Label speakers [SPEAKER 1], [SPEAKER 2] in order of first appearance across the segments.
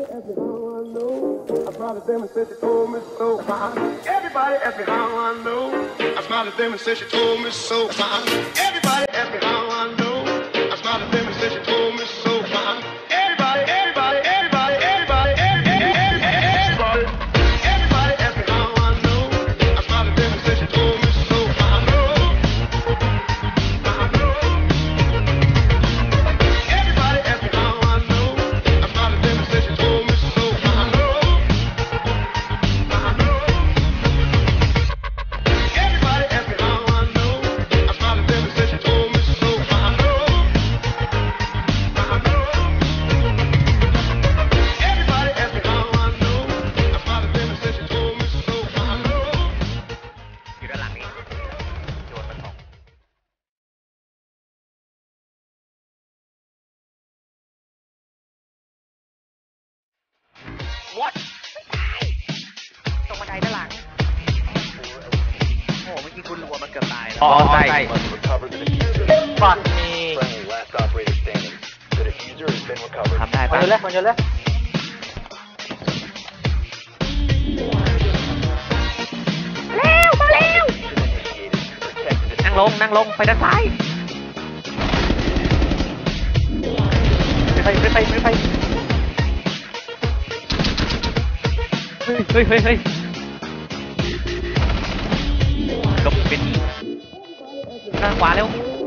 [SPEAKER 1] smiled at them and said she told me so. Everybody asked me how I know. I smiled at them and said she told me so. Everybody asked me how I know. I smiled at them and said she told me so. Everybody asked me how I know. I smiled at them and said she told me so. Everybody asked me how I know. I smiled at them and said she told me so.
[SPEAKER 2] What ตรงบันไดด้านหลังโอ้เมื่อกี้คุณรัวมันเกือบตายแล้วใช่ปัดมีทำได้ปะคนเยอะเลยเร็วมาเร็วนั่งลงไปด้านซ้ายไม่ไปเฮ้ยลงเป็นข้างขวาเร็ว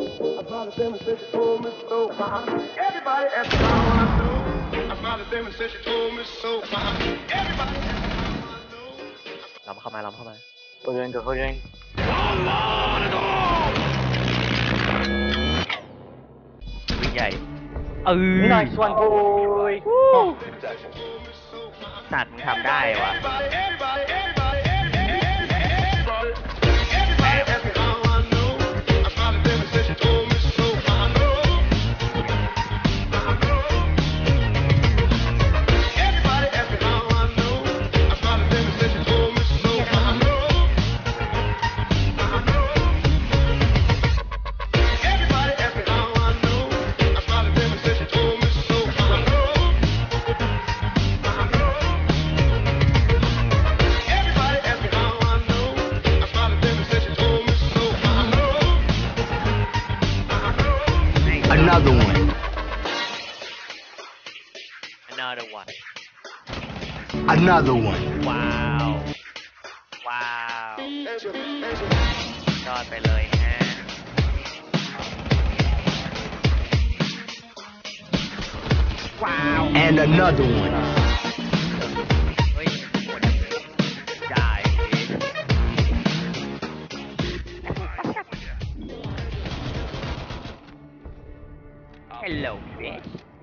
[SPEAKER 2] ล้ำเข้ามาตัวเองกับเขาเองวิ่งใหญ่หน่อยส่วนกูสัตว์มึงทำได้วะ
[SPEAKER 1] Another one.
[SPEAKER 2] ว้าวยอดไปเลยฮะว้าว
[SPEAKER 1] And another one.
[SPEAKER 2] เฮ้ยได้ Hello bitch